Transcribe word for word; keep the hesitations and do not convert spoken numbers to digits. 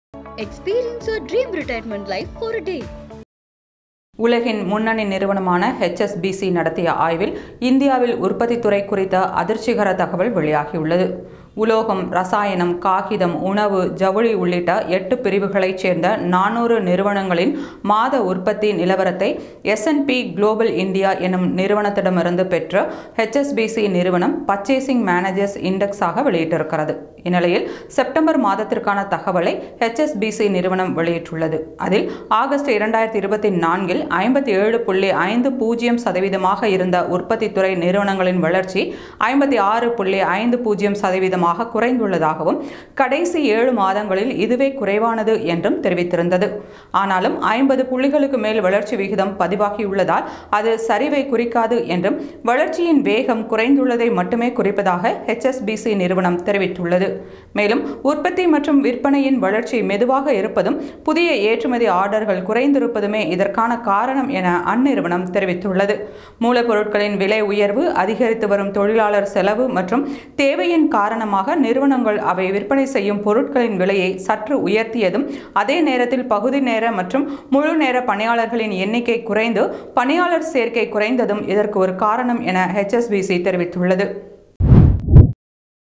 Experience your dream retirement life for a day. உலகின் முன்னணி நிறுவனமான H S B C நடத்திய ஆய்வில் இந்தியாவில் உற்பத்தித்துறை குறித்த அதிர்ச்சிகர தகவல் வெளியாகியுள்ளது. உலோகம், ரசாயனம், காகிதம், உணவு, ஜவுளி உள்ளிட்ட எட்டு பிரிவுகளைச் சேர்ந்த நானூறு நிறுவனங்களின் மாத உற்பத்தி நிலவரத்தை S and P global India எனும் நிறுவனத்திடமிருந்து பெற்ற H S B C நிறுவனம் பர்ச்சேசிங் மேனேஜர்ஸ் இண்டெக்ஸாக வெளியிட்டிருக்கிறது. இந்நிலையில் செப்டம்பர் மாதத்திற்கான தகவலை H S B C நிறுவனம் வெளியிட்டுள்ளது. அதில் ஆகஸ்ட் இரண்டாயிரத்தி இருபத்தி நான்கில் ஐம்பத்தி ஏழு புள்ளி ஐந்து பூஜ்ஜியம் சதவீதமாக இருந்த உற்பத்தித்துறை நிறுவனங்களின் வளர்ச்சி ஐம்பத்தி ஆறு புள்ளி ஐந்து பூஜ்ஜியம் சதவீதமாக குறைந்துள்ளதாகவும் கடைசி ஏழு மாதங்களில் இதுவே குறைவானது என்றும் தெரிவித்திருந்தது. ஆனாலும் ஐம்பது புள்ளிகளுக்கு மேல் வளர்ச்சி விகிதம் பதிவாகியுள்ளதால் அது சரிவை குறிக்காது என்றும் வளர்ச்சியின் வேகம் குறைந்துள்ளதை மட்டுமே குறிப்பதாக H S B C நிறுவனம் தெரிவித்துள்ளது. மேலும் உற்பத்தி மற்றும் விற்பனையின் வளர்ச்சி மெதுவாக இருப்பதும் புதிய ஏற்றுமதி ஆர்டர்கள் குறைந்திருப்பதுமே இதற்கான காரணம் என அந்நிறுவனம் தெரிவித்துள்ளது. மூலப்பொருட்களின் விலை உயர்வு, அதிகரித்து வரும் தொழிலாளர் செலவு மற்றும் தேவையின் காரணமாக நிறுவனங்கள் அவை விற்பனை செய்யும் பொருட்களின் விலையை சற்று உயர்த்தியதும், அதே நேரத்தில் பகுதி நேர மற்றும் முழு நேர பணியாளர்களின் எண்ணிக்கை குறைந்து பணியாளர் சேர்க்கை குறைந்ததும் இதற்கு ஒரு காரணம் என H S B C தெரிவித்துள்ளது.